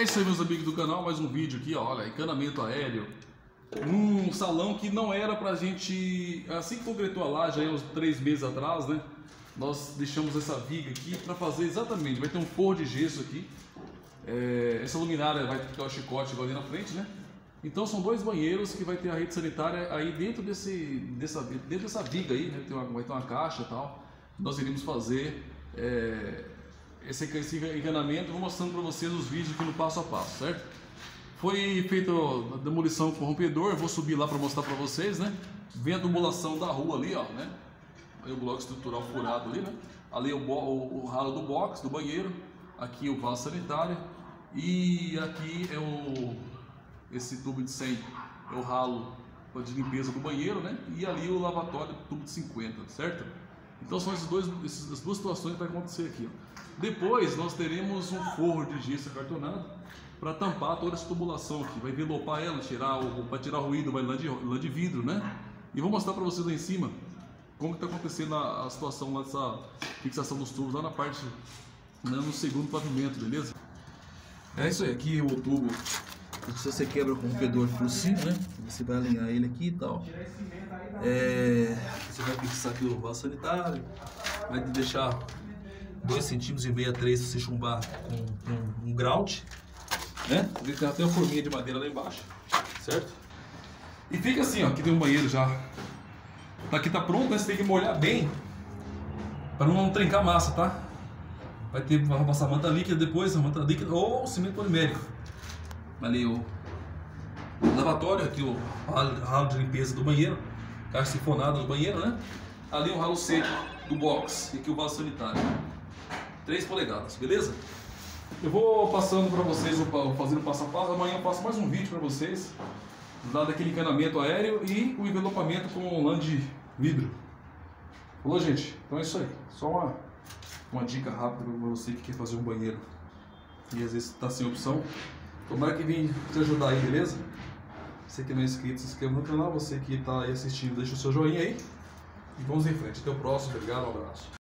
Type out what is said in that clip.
É isso aí, meus amigos do canal, mais um vídeo aqui, ó, olha, encanamento aéreo. Um salão que não era pra gente, assim que concretou a laje, aí uns 3 meses atrás, né? Nós deixamos essa viga aqui pra fazer exatamente, vai ter um forro de gesso aqui. Essa luminária vai ficar o chicote igual ali na frente, né? Então são 2 banheiros que vai ter a rede sanitária aí dentro dessa viga aí, né? Vai ter uma caixa e tal. Nós iremos fazer esse encanamento, vou mostrando para vocês os vídeos aqui no passo a passo, certo? Foi feita a demolição com rompedor, eu vou subir lá para mostrar para vocês, né? Vem a tubulação da rua ali, ó, né? Aí o bloco estrutural furado ali, né? Ali é o ralo do box, do banheiro, aqui o vaso sanitário e aqui é esse tubo de 100, é o ralo de limpeza do banheiro, né? E ali o lavatório, tubo de 50, certo? Então são essas duas situações que vai acontecer aqui, ó. Depois nós teremos um forro de gesso acartonado para tampar toda essa tubulação aqui, vai envelopar ela, para tirar ruído, vai lã de vidro, né? E vou mostrar para vocês lá em cima como que está acontecendo a situação lá dessa fixação dos tubos lá na parte, né, no segundo pavimento, beleza? É isso aí, aqui o tubo, se você quebra com o rompedor por cima, né? Você vai alinhar ele aqui e tal. Você vai fixar aqui o vaso sanitário, vai deixar 2,5 cm a 3 se você chumbar com um grout, né? Ele tem até uma forminha de madeira lá embaixo, certo? E fica assim, ó, aqui tem um banheiro já. Aqui tá pronto, né? Você tem que molhar bem para não trincar massa, tá? Vai passar manta líquida depois, manta líquida ou cimento polimérico. Ali o lavatório, aqui o ralo de limpeza do banheiro, caixa sifonada do banheiro, né? Ali o ralo seco do box e aqui o vaso sanitário. 3 polegadas, beleza? Eu vou passando para vocês, fazendo passo a passo. Amanhã eu faço mais um vídeo para vocês, lá daquele encanamento aéreo e o envelopamento com lã de vidro. Falou, gente? Então é isso aí. Só uma dica rápida para você que quer fazer um banheiro e às vezes está sem opção. Tomara que vim te ajudar aí, beleza? Você que não é inscrito, se inscreva no canal. Você que está aí assistindo, deixa o seu joinha aí. E vamos em frente. Até o próximo. Obrigado, um abraço.